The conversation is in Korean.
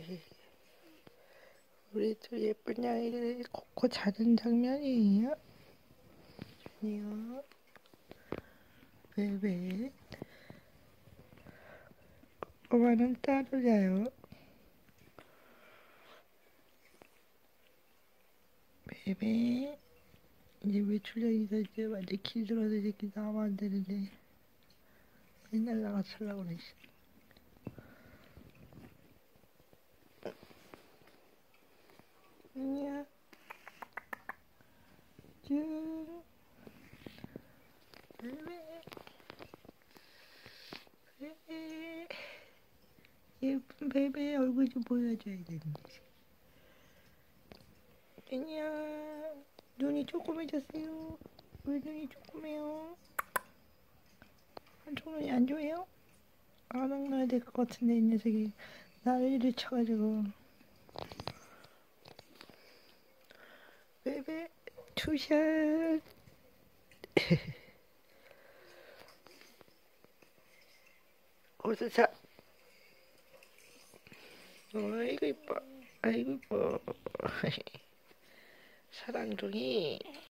우리 또 예쁜 아이를 걷고 자는 장면이에요. 아니요. 베베. 엄마는 따로 자요. 베베. 이제 외출형이가 이제 완전 길들어서 이렇게 나가면 안 되는데 맨날 나가서려고 그래. 아니야. 쭉. 베베. 베베. 예쁜 베베 얼굴 좀 보여줘야 되는데. 안녕. 눈이 조그매졌어요. 왜 눈이 조그매요? 한쪽 눈이 안 좋아요? 안악 놔야 될 것 같은데 이 녀석이 난리를 쳐가지고. 베베 투샷. 어서 자. 아이고 이뻐. 아이고 이뻐. 사랑둥이.